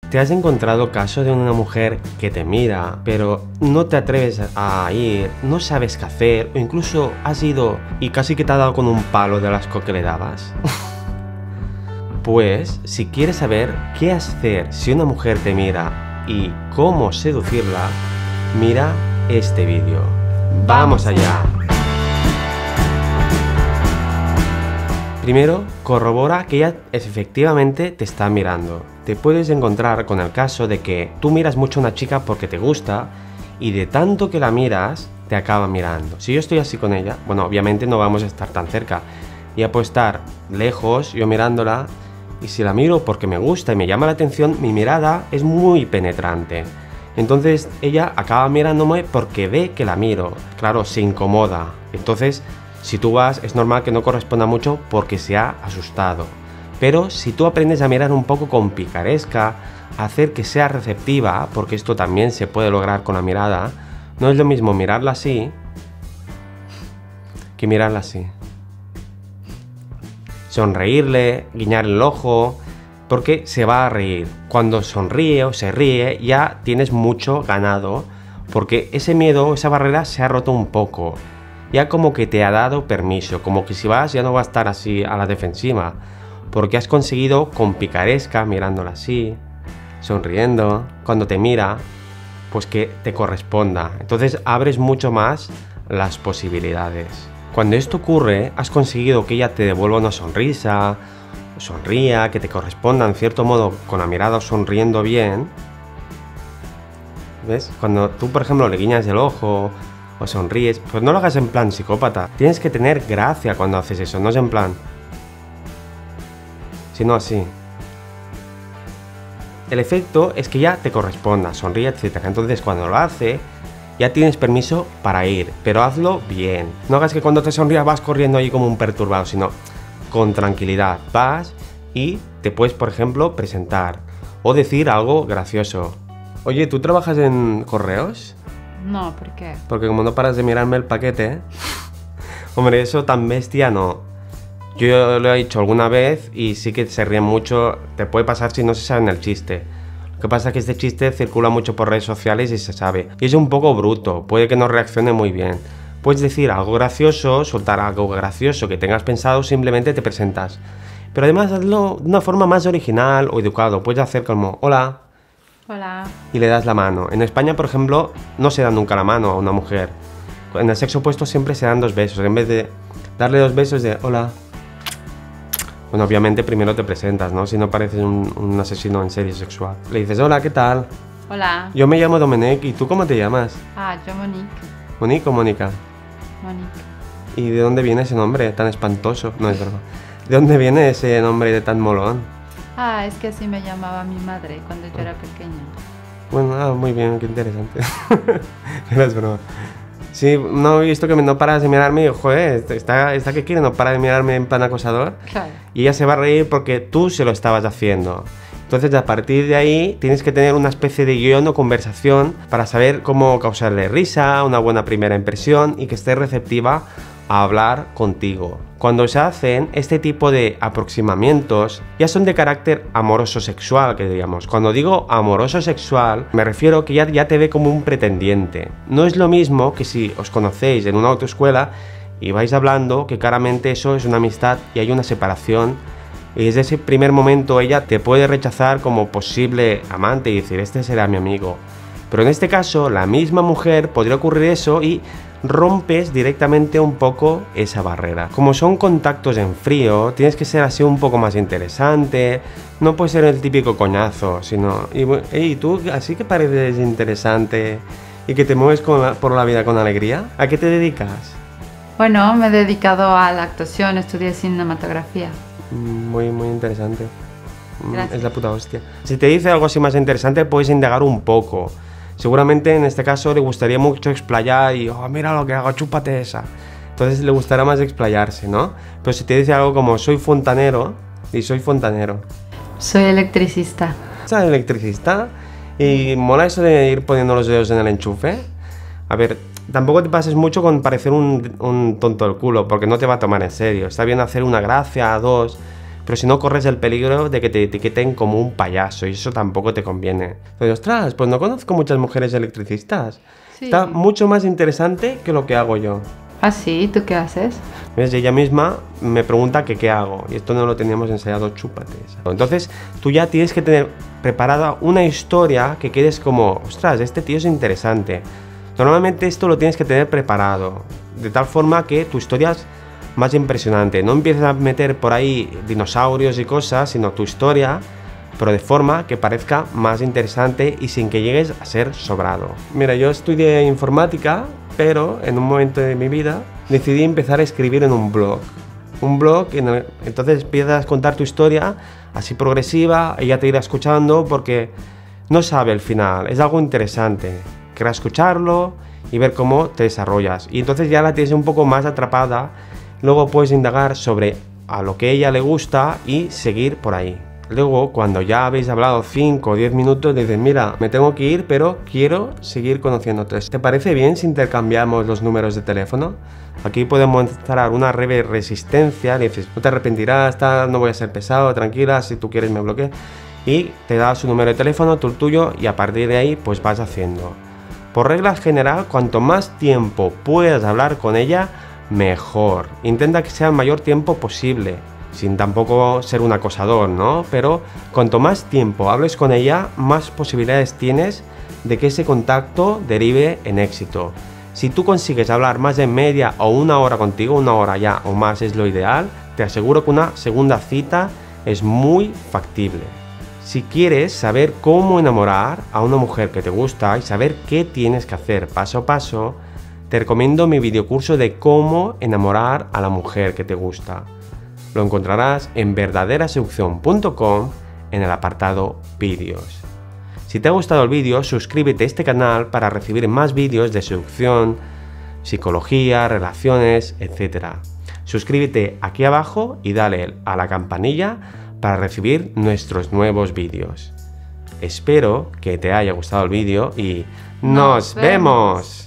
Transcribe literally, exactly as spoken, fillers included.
¿Te has encontrado caso de una mujer que te mira, pero no te atreves a ir, no sabes qué hacer, o incluso has ido y casi que te ha dado con un palo del asco que le dabas? Pues, si quieres saber qué hacer si una mujer te mira y cómo seducirla, mira este vídeo. ¡Vamos allá! Primero, corrobora que ella efectivamente te está mirando. Te puedes encontrar con el caso de que tú miras mucho a una chica porque te gusta y de tanto que la miras, te acaba mirando. Si yo estoy así con ella, bueno, obviamente no vamos a estar tan cerca. Ella puede estar lejos, yo mirándola, y si la miro porque me gusta y me llama la atención, mi mirada es muy penetrante. Entonces ella acaba mirándome porque ve que la miro. Claro, se incomoda. Entonces, si tú vas, es normal que no corresponda mucho porque se ha asustado. Pero si tú aprendes a mirar un poco con picaresca, a hacer que sea receptiva, porque esto también se puede lograr con la mirada, no es lo mismo mirarla así que mirarla así. Sonreírle, guiñar el ojo, porque se va a reír. Cuando sonríe o se ríe, ya tienes mucho ganado, porque ese miedo, esa barrera se ha roto un poco. Ya como que te ha dado permiso, como que si vas ya no va a estar así a la defensiva, porque has conseguido con picaresca, mirándola así, sonriendo, cuando te mira, pues que te corresponda. Entonces abres mucho más las posibilidades. Cuando esto ocurre, has conseguido que ella te devuelva una sonrisa, sonría, que te corresponda en cierto modo con la mirada sonriendo bien. ¿Ves? Cuando tú, por ejemplo, le guiñas el ojo o sonríes, pues no lo hagas en plan psicópata. Tienes que tener gracia cuando haces eso, no es en plan, sino así. El efecto es que ya te corresponda, sonríe, etcétera. Entonces cuando lo hace, ya tienes permiso para ir, pero hazlo bien. No hagas que cuando te sonrías vas corriendo ahí como un perturbado, sino con tranquilidad. Vas y te puedes, por ejemplo, presentar o decir algo gracioso. Oye, ¿tú trabajas en correos? No, ¿por qué? Porque como no paras de mirarme el paquete, hombre, eso tan bestia no. Yo lo he dicho alguna vez y sí que se ríen mucho, te puede pasar si no se sabe el chiste. Lo que pasa es que este chiste circula mucho por redes sociales y se sabe. Y es un poco bruto, puede que no reaccione muy bien. Puedes decir algo gracioso, soltar algo gracioso que tengas pensado, simplemente te presentas. Pero además hazlo de una forma más original o educado. Puedes hacer como, hola. Hola. Y le das la mano. En España, por ejemplo, no se da nunca la mano a una mujer. En el sexo opuesto siempre se dan dos besos. En vez de darle dos besos de hola. Bueno, obviamente primero te presentas, ¿no? Si no pareces un, un asesino en serie sexual. Le dices, hola, ¿qué tal? Hola. Yo me llamo Domenech, ¿y tú cómo te llamas? Ah, yo Monique. ¿Monique o Mónica? Monique. ¿Y de dónde viene ese nombre tan espantoso? No es broma. ¿De dónde viene ese nombre de tan molón? Ah, es que así me llamaba mi madre cuando yo era pequeña. Bueno, ah, muy bien, qué interesante. No es broma. Sí, no he visto que no paras de mirarme y digo, joder, ¿esta, esta qué quiere? ¿No para de mirarme en plan acosador? Claro. Y ella se va a reír porque tú se lo estabas haciendo. Entonces, a partir de ahí, tienes que tener una especie de guión o conversación para saber cómo causarle risa, una buena primera impresión y que esté receptiva a hablar contigo. Cuando se hacen este tipo de aproximamientos, ya son de carácter amoroso sexual, que digamos. Cuando digo amoroso sexual, me refiero que ya, ya te ve como un pretendiente. No es lo mismo que si os conocéis en una autoescuela y vais hablando, que claramente eso es una amistad y hay una separación. Y desde ese primer momento ella te puede rechazar como posible amante y decir, este será mi amigo. Pero en este caso, la misma mujer podría ocurrir eso y rompes directamente un poco esa barrera. Como son contactos en frío, tienes que ser así un poco más interesante. No puedes ser el típico coñazo, sino, y, y tú así que pareces interesante y que te mueves con la, por la vida con alegría. ¿A qué te dedicas? Bueno, me he dedicado a la actuación, estudié cinematografía. Muy, muy interesante. Gracias. Es la puta hostia. Si te dice algo así más interesante, puedes indagar un poco. Seguramente en este caso le gustaría mucho explayar y, oh, mira lo que hago, chúpate esa. Entonces le gustará más explayarse, ¿no? Pero si te dice algo como, soy fontanero, y soy fontanero. Soy electricista. ¿Sabes electricista? Y mola eso de ir poniendo los dedos en el enchufe. A ver, tampoco te pases mucho con parecer un, un tonto del culo, porque no te va a tomar en serio. Está bien hacer una gracia, dos, pero si no corres el peligro de que te etiqueten como un payaso y eso tampoco te conviene. Pero ostras, pues no conozco muchas mujeres electricistas. Sí. Está mucho más interesante que lo que hago yo. ¿Ah, sí? ¿Tú qué haces? ¿Ves? Ella misma me pregunta que qué hago y esto no lo teníamos ensayado, chúpates. Entonces tú ya tienes que tener preparada una historia que quedes como, ostras, este tío es interesante. Normalmente esto lo tienes que tener preparado, de tal forma que tu historia es más impresionante. No empieces a meter por ahí dinosaurios y cosas, sino tu historia, pero de forma que parezca más interesante y sin que llegues a ser sobrado. Mira, yo estudié informática, pero en un momento de mi vida decidí empezar a escribir en un blog. Un blog, en el, entonces empiezas a contar tu historia así progresiva, ella te irá escuchando porque no sabe el final, es algo interesante. Querrá escucharlo y ver cómo te desarrollas. Y entonces ya la tienes un poco más atrapada, luego puedes indagar sobre a lo que a ella le gusta y seguir por ahí. Luego, cuando ya habéis hablado cinco o diez minutos, dices, mira, me tengo que ir, pero quiero seguir conociéndote. ¿Te parece bien si intercambiamos los números de teléfono? Aquí podemos mostrar una breve resistencia, le dices, no te arrepentirás, tal, no voy a ser pesado, tranquila, si tú quieres me bloquees. Y te da su número de teléfono, tú el tuyo, y a partir de ahí, pues vas haciendo. Por regla general, cuanto más tiempo puedas hablar con ella, mejor. Intenta que sea el mayor tiempo posible, sin tampoco ser un acosador, ¿no? Pero cuanto más tiempo hables con ella, más posibilidades tienes de que ese contacto derive en éxito. Si tú consigues hablar más de media o una hora contigo, una hora ya o más es lo ideal, te aseguro que una segunda cita es muy factible. Si quieres saber cómo enamorar a una mujer que te gusta y saber qué tienes que hacer paso a paso, te recomiendo mi videocurso de cómo enamorar a la mujer que te gusta. Lo encontrarás en verdadera seducción punto com en el apartado vídeos. Si te ha gustado el vídeo, suscríbete a este canal para recibir más vídeos de seducción, psicología, relaciones, etcétera. Suscríbete aquí abajo y dale a la campanilla para recibir nuestros nuevos vídeos. Espero que te haya gustado el vídeo y ¡nos, ¡Nos vemos! vemos!